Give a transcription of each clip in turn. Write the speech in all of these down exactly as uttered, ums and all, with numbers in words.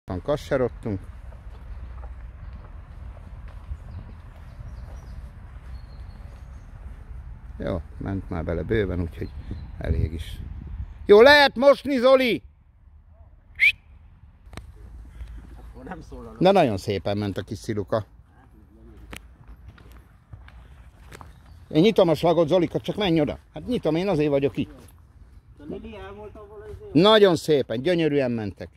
Éppen kasserodtunk. Jó, ment már bele bőven, úgyhogy elég is. Jó, lehet mosni, Zoli! Nem szólalok. De nagyon szépen ment a kis sziluka. Én nyitom a slagot, Zolika, csak menj oda. Hát nyitom, én azért vagyok itt. A Lili el volt abban az évben? Nagyon szépen, gyönyörűen mentek.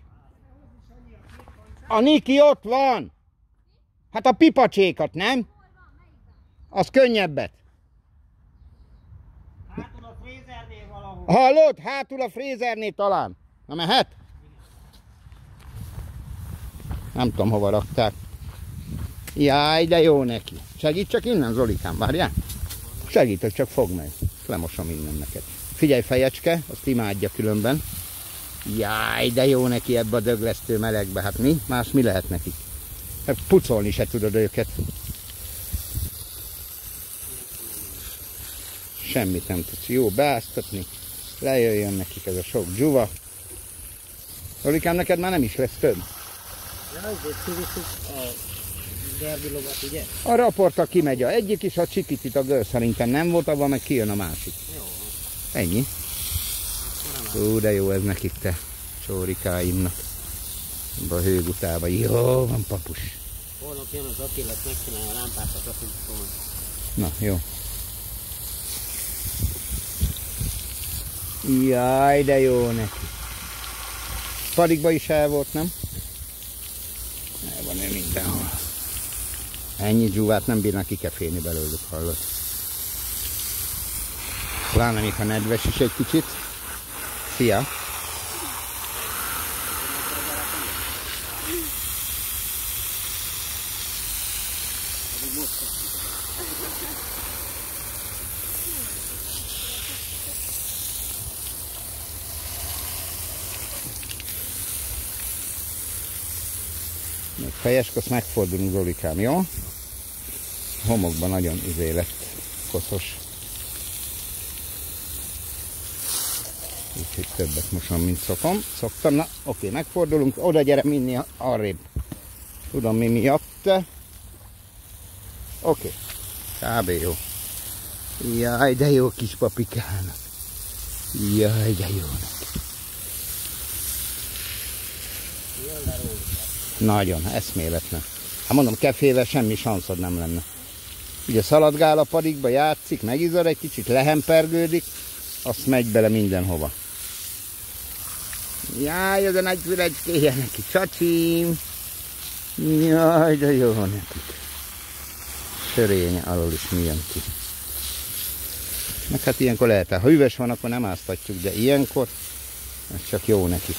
A Niki ott van! Hát a pipacsékat, nem? Az könnyebbet. Hátul a frézernél valahol. Hallod? Hátul a frézernél talán. Na mehet? Nem tudom, hova rakták. Jaj, de jó neki. Segít csak innen, Zolikám, várjál? Segítek, csak fogd meg. Lemosom innen neked. Figyelj, fejecske, azt imádja különben. Jaj, de jó neki ebbe a döglesztő melegbe. Hát mi? Más mi lehet nekik? Hát pucolni se tudod őket. Semmit nem tudsz. Jó beáztatni. Lejöjjön nekik ez a sok dzsuva. Zolikám, neked már nem is lesz több. Ja, ezért kivisszük a derbi lovat, ugye? A raporta kimegy a egyik is, a csikitit a gőz szerintem nem volt, abban meg kijön a másik. Jó. Ennyi. Ó, de jó ez nekik, te csórikáimnak. Ebbe a hőgutába. Jó van, papus. Holnap jön az Attila, megcsinálja a lámpát, azt tudjuk szólni. Na, jó. Jaj, de jó neki. Padikba is el volt, nem? El van ő mindenhol. Ennyi dzsúvát nem bírnak kikefélni belőlük, hallod? Pláne még a nedves is egy kicsit. Szia! Még fejeskosz, megfordulunk, Zolikám, jó? Homokban nagyon izé lett, koszos. Úgyhogy többet mosom, mint szokom. Szoktam, na oké, megfordulunk, oda gyere minni arrébb. Tudom mi miatt. Oké, kb. Jó. Jaj, de jó kis papikának. Jaj, de jó neki. Nagyon, eszméletlen. Hát mondom, kefével semmi sanszod nem lenne. Ugye szaladgál a padikba, játszik, megizad egy kicsit, lehempergődik, azt megy bele mindenhova. Jaj, ez a nagy fülecskéje neki, csacsim! Jaj, de jó nekik. Sörénye alól is milyen ki. Meg hát ilyenkor lehet, ha hűvös van, akkor nem áztatjuk, de ilyenkor ez csak jó nekik.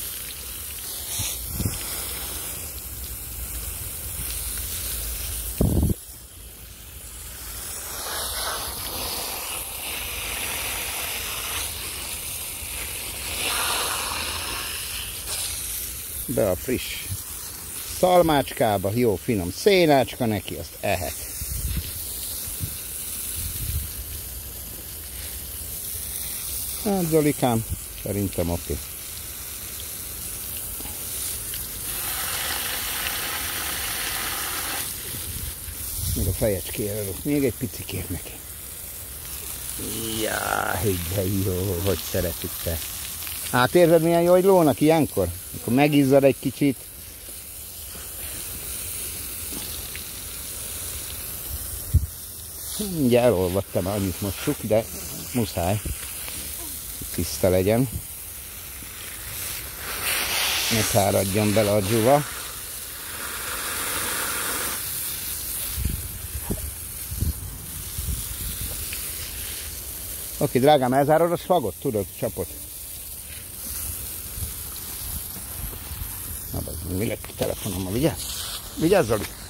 Be a friss szalmácskába, jó finom szénácska neki, azt ehet. Hát Zolikám, szerintem oké. Még a fejecskéről, még egy picikért neki. Jaj, de jó, hogy szeretik te. Hát érzed milyen jó, hogy lónak ilyenkor? Akkor megizzad egy kicsit. Ugye elolvattam, annyit mossuk, de muszáj. Tiszta legyen. Ne száradjon bele a dzsuva. Oké, drágám, elzárod a slagot? Tudod, csapot? Na, mi lett a telefonommal, vigyázz? Vigyázz, Zoli!